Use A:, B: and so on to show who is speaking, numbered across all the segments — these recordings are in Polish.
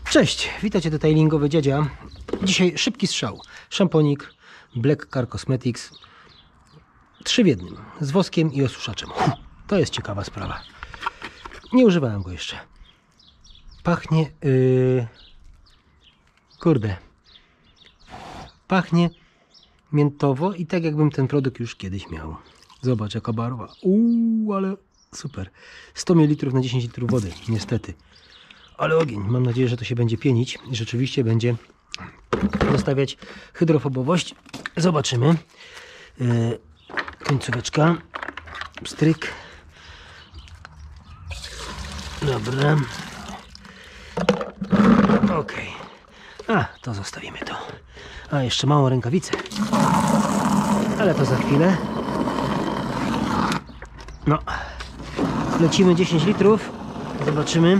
A: Cześć, witajcie detailingowy dziadzia. Dzisiaj szybki strzał. Szamponik Black Car Cosmetics 3 w 1 z woskiem i osuszaczem. To jest ciekawa sprawa. Nie używałem go jeszcze. Pachnie pachnie miętowo i tak jakbym ten produkt już kiedyś miał. Zobacz jaka barwa. Ale super. 100 ml na 10 litrów wody, niestety. Ale ogień. Mam nadzieję, że to się będzie pienić i rzeczywiście będzie dostawiać hydrofobowość. Zobaczymy. Końcóweczka. Pstryk. Dobra. Ok. To zostawimy to. Jeszcze małą rękawicę. Ale to za chwilę. No. Lecimy 10 litrów. Zobaczymy.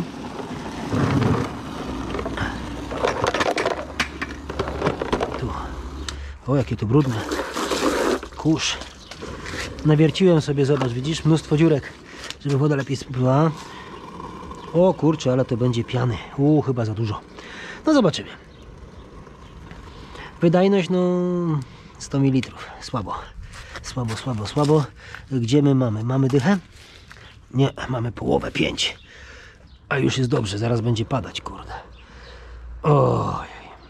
A: Tu. O, jakie tu brudne. Kurz. Nawierciłem sobie, zobacz, widzisz? Mnóstwo dziurek, żeby woda lepiej spływała. O kurczę, ale to będzie piany. Chyba za dużo. No zobaczymy. Wydajność, no 100 ml. Słabo. Słabo. Gdzie my mamy? Mamy dychę? Nie, mamy połowę, 5. A już jest dobrze, zaraz będzie padać, kurde. Ojej.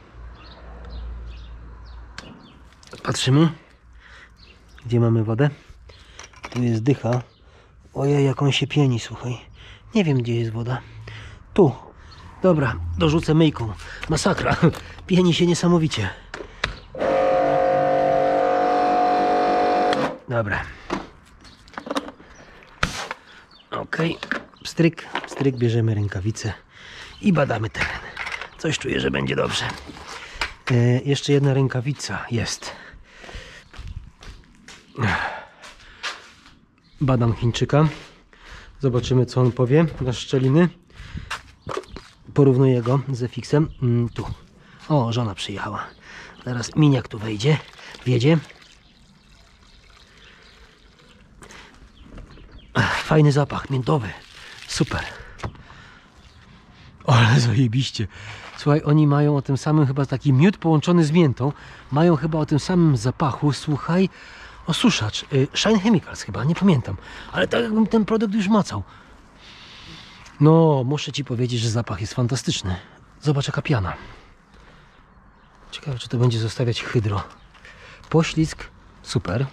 A: Patrzymy. Gdzie mamy wodę? Tu jest dycha. Ojej, jak on się pieni, słuchaj. Nie wiem, gdzie jest woda. Tu. Dobra, dorzucę myjką. Masakra. Pieni się niesamowicie. Dobra. Ok. Pstryk, bierzemy rękawicę i badamy teren. Coś czuję, że będzie dobrze. Jeszcze jedna rękawica jest. Badam Chińczyka. Zobaczymy, co on powie na szczeliny. Porównuję go z FX-em. Tu. O, żona przyjechała. Zaraz miniak tu wjedzie. Fajny zapach, miętowy. Super. Ale zajebiście. Słuchaj, oni mają o tym samym, chyba taki miód połączony z miętą. Mają chyba o tym samym zapachu. Słuchaj, osuszacz. Shine Chemicals chyba, nie pamiętam. Ale tak jakbym ten produkt już macał. No, muszę ci powiedzieć, że zapach jest fantastyczny. Zobacz jaka piana. Ciekawe, czy to będzie zostawiać hydro. Poślizg, super.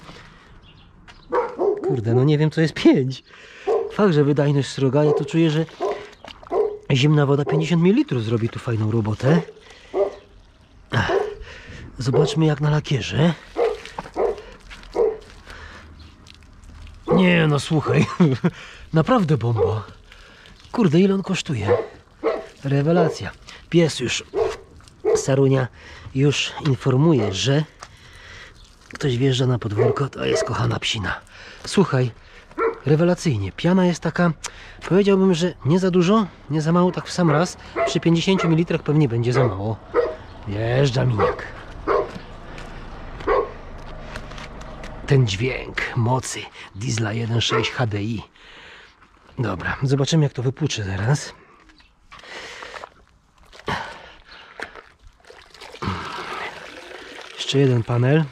A: Kurde, no nie wiem, co jest 5. Fakt, że wydajność sroga, ja to czuję, że zimna woda 50 ml zrobi tu fajną robotę. Zobaczmy jak na lakierze. Nie, no słuchaj. Naprawdę bomba. Kurde, ile on kosztuje? Rewelacja. Pies już, Sarunia już informuje, że ktoś wjeżdża na podwórko, to jest kochana psina. Słuchaj, rewelacyjnie. Piana jest taka, powiedziałbym, że nie za dużo, nie za mało, tak w sam raz. Przy 50 ml pewnie będzie za mało. Wjeżdża miniak. Ten dźwięk mocy diesla 1.6 HDI. Dobra, zobaczymy jak to wypłuczy zaraz. Jeszcze jeden panel.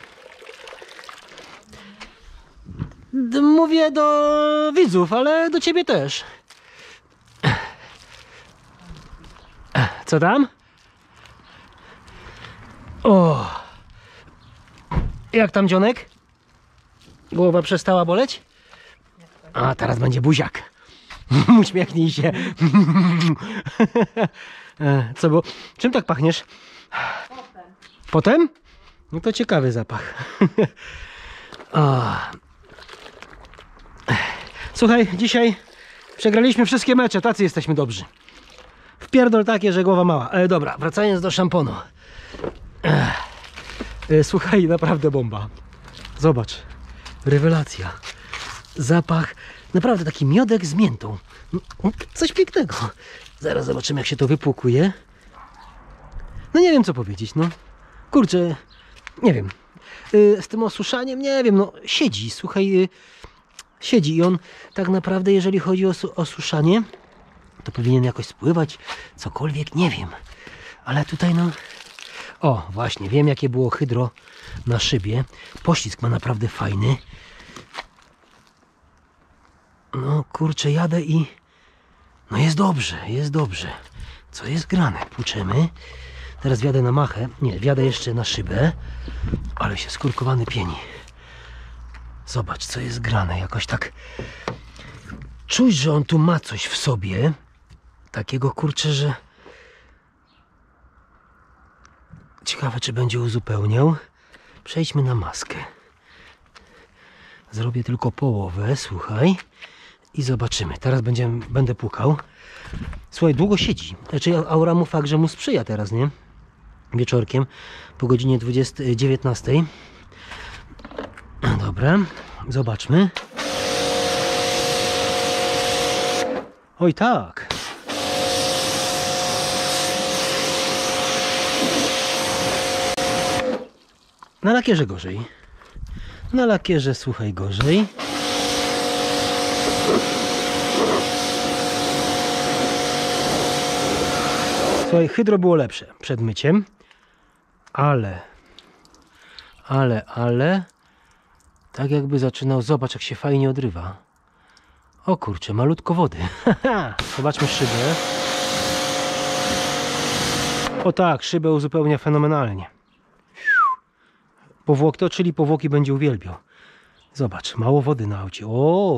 A: Mówię do widzów, ale do ciebie też. Co tam? O! Jak tam, dzionek? Głowa przestała boleć? A teraz będzie buziak. Uśmiechnij się. Co było? Czym tak pachniesz? Potem? No to ciekawy zapach. Słuchaj, dzisiaj przegraliśmy wszystkie mecze, tacy jesteśmy dobrzy. Wpierdol takie, że głowa mała. Dobra, wracając do szamponu. Słuchaj, naprawdę bomba. Zobacz, rewelacja. Zapach, naprawdę taki miodek z miętą. Coś pięknego. Zaraz zobaczymy jak się to wypłukuje. No nie wiem co powiedzieć, no. Kurczę, nie wiem. Z tym osuszaniem, nie wiem, no siedzi, słuchaj, siedzi i on tak naprawdę, jeżeli chodzi o osuszanie, to powinien jakoś spływać, cokolwiek, nie wiem. Ale tutaj no... O, właśnie, wiem jakie było hydro na szybie. Poślizg ma naprawdę fajny. No kurczę, jadę i... No jest dobrze, jest dobrze. Co jest grane? Płuczemy. Teraz wjadę na machę. Nie, wjadę jeszcze na szybę. Ale się skurkowany pieni. Zobacz, co jest grane. Jakoś tak... Czuć, że on tu ma coś w sobie. Takiego, kurczę, że... Ciekawe, czy będzie uzupełniał. Przejdźmy na maskę. Zrobię tylko połowę, słuchaj. I zobaczymy. Teraz będę pukał. Słuchaj, długo siedzi. Znaczy aura mu fakt, że mu sprzyja teraz, nie? Wieczorkiem po godzinie 19. Dobra, zobaczmy. Oj tak. Na lakierze gorzej. Na lakierze, słuchaj, gorzej. Słuchaj, hydro było lepsze przed myciem. Ale tak jakby zaczynał, zobacz jak się fajnie odrywa. O kurczę, malutko wody. Zobaczmy szybę. O tak, szybę uzupełnia fenomenalnie. Powłoki, czyli powłoki będzie uwielbiał. Zobacz, mało wody na aucie. O!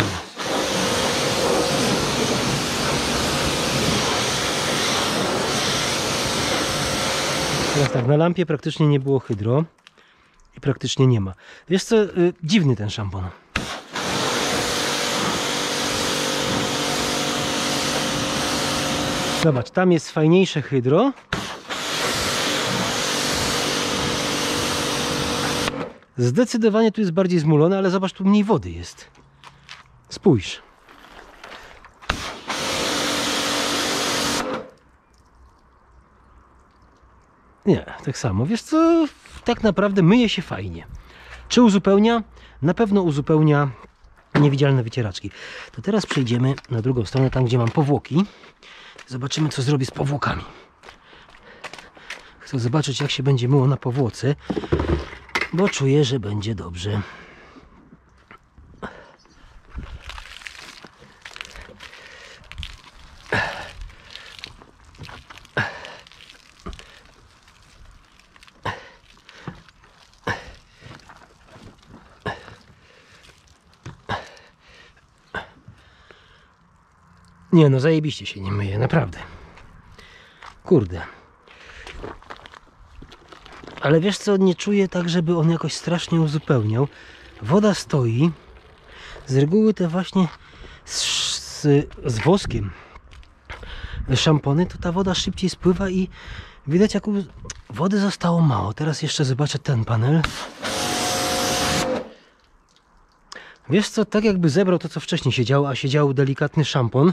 A: Teraz tak, na lampie praktycznie nie było hydro. I praktycznie nie ma. Wiesz co, dziwny ten szampon. Zobacz, tam jest fajniejsze hydro. Zdecydowanie tu jest bardziej zmulone, ale zobacz, tu mniej wody jest. Spójrz. Nie, tak samo. Wiesz co, tak naprawdę myje się fajnie. Czy uzupełnia? Na pewno uzupełnia niewidzialne wycieraczki. To teraz przejdziemy na drugą stronę, tam gdzie mam powłoki. Zobaczymy, co zrobię z powłokami. Chcę zobaczyć, jak się będzie myło na powłoce, bo czuję, że będzie dobrze. Nie no, zajebiście się nie myje, naprawdę. Kurde. Ale wiesz co, nie czuję tak, żeby on jakoś strasznie uzupełniał. Woda stoi. Z reguły te właśnie z woskiem szampony, to ta woda szybciej spływa i widać, jak wody zostało mało. Teraz jeszcze zobaczę ten panel. Wiesz co, tak jakby zebrał to, co wcześniej się działo, a się działo delikatny szampon.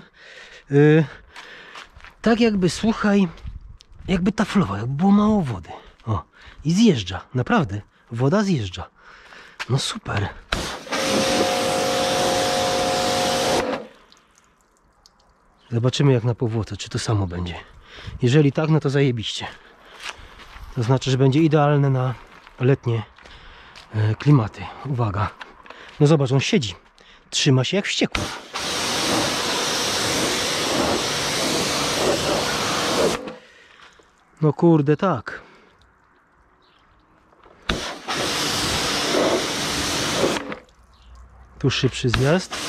A: Tak jakby, słuchaj, jakby taflował, jakby było mało wody. O, i zjeżdża, naprawdę, woda zjeżdża. No super. Zobaczymy jak na powłoce, czy to samo będzie. Jeżeli tak, no to zajebiście. To znaczy, że będzie idealne na letnie klimaty. Uwaga. No zobacz, on siedzi. Trzyma się jak wściekły. No kurde, tak. Tu szybszy zjazd.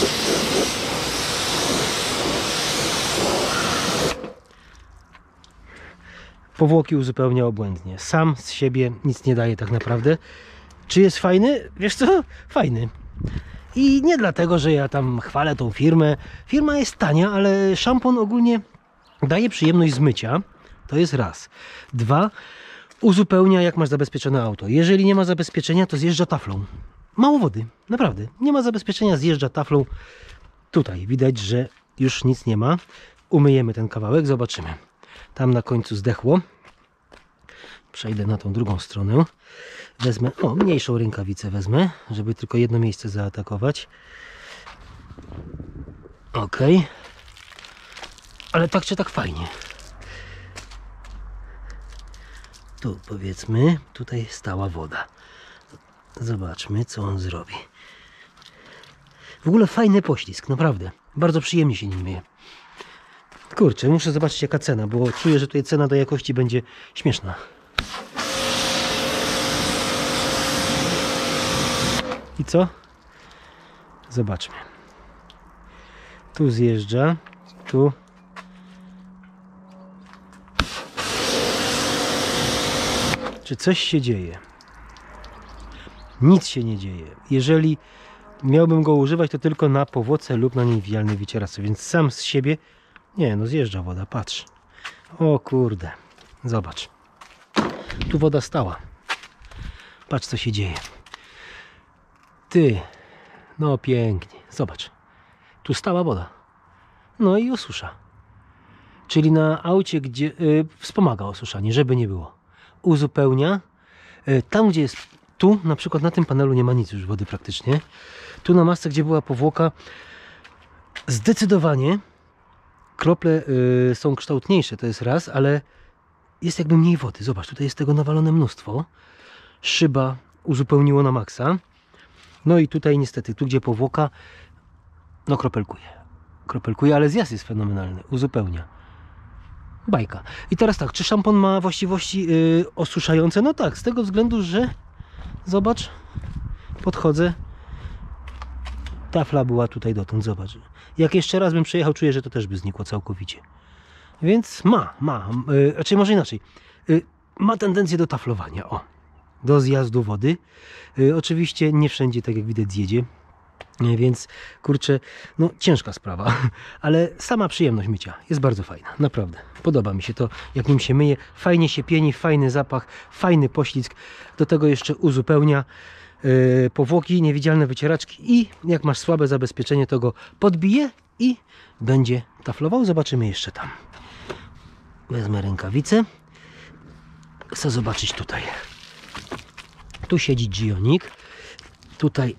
A: Powłoki uzupełnia obłędnie. Sam z siebie nic nie daje tak naprawdę. Czy jest fajny? Wiesz co? Fajny. I nie dlatego, że ja tam chwalę tą firmę. Firma jest tania, ale szampon ogólnie daje przyjemność z mycia. To jest raz. Dwa, uzupełnia jak masz zabezpieczone auto. Jeżeli nie ma zabezpieczenia, to zjeżdża taflą. Mało wody, naprawdę. Nie ma zabezpieczenia, zjeżdża taflą. Tutaj widać, że już nic nie ma. Umyjemy ten kawałek, zobaczymy. Tam na końcu zdechło. Przejdę na tą drugą stronę. Wezmę, o, mniejszą rękawicę wezmę, żeby tylko jedno miejsce zaatakować. Ok. Ale tak czy tak fajnie. Tu powiedzmy, tutaj stała woda. Zobaczmy, co on zrobi. W ogóle fajny poślizg, naprawdę. Bardzo przyjemnie się nim myje. Kurczę, muszę zobaczyć jaka cena, bo czuję, że tutaj cena do jakości będzie śmieszna. I co? Zobaczmy. Tu zjeżdża, tu. Czy coś się dzieje? Nic się nie dzieje. Jeżeli miałbym go używać, to tylko na powłoce lub na niewidzialnej wycieraczce, więc sam z siebie... Nie, no zjeżdża woda, patrz. O kurde, zobacz. Tu woda stała. Patrz, co się dzieje. Ty, no pięknie, zobacz. Tu stała woda. No i osusza. Czyli na aucie, gdzie wspomaga osuszanie, żeby nie było. Uzupełnia. Tam, gdzie jest... Tu, na przykład na tym panelu nie ma nic już wody praktycznie. Tu na masce, gdzie była powłoka, zdecydowanie krople są kształtniejsze, to jest raz, ale jest jakby mniej wody. Zobacz, tutaj jest tego nawalone mnóstwo. Szyba uzupełniło na maksa. No i tutaj niestety, tu gdzie powłoka, no kropelkuje. Kropelkuje, ale zjazd jest fenomenalny. Uzupełnia. Bajka. I teraz tak, czy szampon ma właściwości osuszające? No tak, z tego względu, że zobacz, podchodzę. Tafla była tutaj dotąd, zobacz. Jak jeszcze raz bym przejechał, czuję, że to też by znikło całkowicie. Więc raczej może inaczej. Ma tendencję do taflowania, o. Do zjazdu wody. Oczywiście nie wszędzie, tak jak widać, zjedzie. Więc kurczę, no ciężka sprawa, ale sama przyjemność mycia jest bardzo fajna, naprawdę. Podoba mi się to, jak nim się myje, fajnie się pieni, fajny zapach, fajny poślizg, do tego jeszcze uzupełnia powłoki, niewidzialne wycieraczki i jak masz słabe zabezpieczenie, to go podbije i będzie taflował. Zobaczymy jeszcze tam. Wezmę rękawice, chcę zobaczyć tutaj. Tu siedzi Gionix, tutaj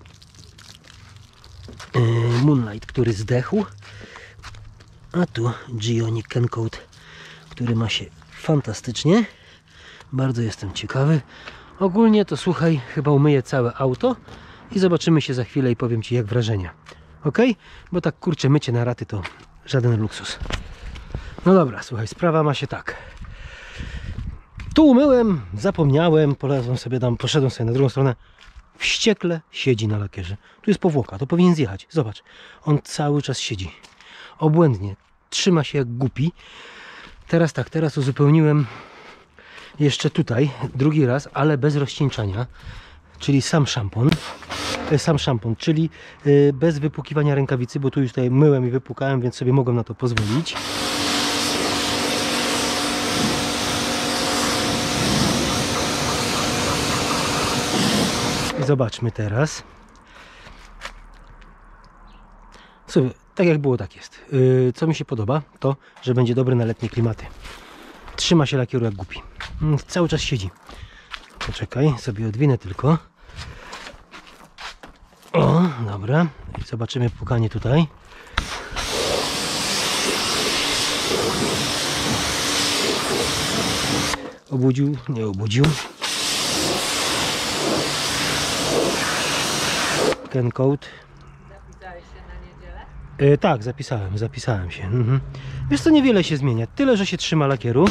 A: Moonlight, który zdechł, a tu Gionix Kencoat, który ma się fantastycznie. Bardzo jestem ciekawy. Ogólnie to słuchaj, chyba umyję całe auto i zobaczymy się za chwilę i powiem Ci jak wrażenia. Ok? Bo tak kurczę, mycie na raty to żaden luksus. No dobra, słuchaj, sprawa ma się tak. Tu umyłem, zapomniałem, polazłem sobie tam, poszedłem sobie na drugą stronę. Wściekle siedzi na lakierze. Tu jest powłoka, to powinien zjechać. Zobacz, on cały czas siedzi. Obłędnie, trzyma się jak głupi. Teraz tak, teraz uzupełniłem jeszcze tutaj, drugi raz, ale bez rozcieńczania. Czyli sam szampon, czyli bez wypłukiwania rękawicy, bo tu już tutaj myłem i wypłukałem, więc sobie mogłem na to pozwolić. Zobaczmy teraz. Słuchaj, tak jak było, tak jest. Co mi się podoba, to, że będzie dobry na letnie klimaty. Trzyma się lakieru jak głupi. Cały czas siedzi. Poczekaj, sobie odwinę tylko. O, dobra. Zobaczymy pukanie tutaj. Obudził, nie obudził. Kencoat.
B: Zapisałeś się na niedzielę?
A: Tak, zapisałem się. Wiesz co, niewiele się zmienia. Tyle, że się trzyma lakieru.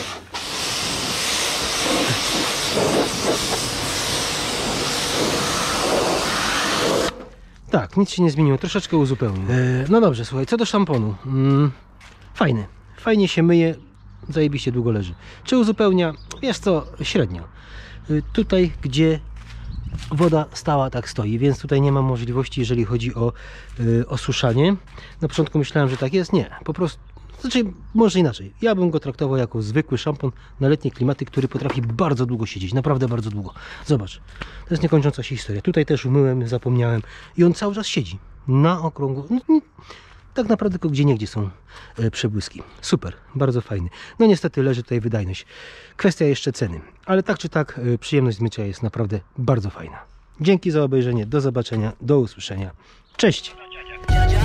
A: Tak, nic się nie zmieniło. Troszeczkę uzupełnił. No dobrze, słuchaj, co do szamponu. Fajny. Fajnie się myje. Zajebiście długo leży. Czy uzupełnia? Wiesz co, średnio. Tutaj, gdzie woda stała, tak stoi, więc tutaj nie ma możliwości, jeżeli chodzi o osuszanie. Na początku myślałem, że tak jest. Nie, po prostu, znaczy może inaczej. Ja bym go traktował jako zwykły szampon na letnie klimaty, który potrafi bardzo długo siedzieć, naprawdę bardzo długo. Zobacz, to jest niekończąca się historia. Tutaj też umyłem, zapomniałem i on cały czas siedzi na okrągło. Tak naprawdę tylko gdzieniegdzie są przebłyski. Super, bardzo fajny. No niestety leży tutaj wydajność. Kwestia jeszcze ceny. Ale tak czy tak przyjemność z mycia jest naprawdę bardzo fajna. Dzięki za obejrzenie. Do zobaczenia. Do usłyszenia. Cześć!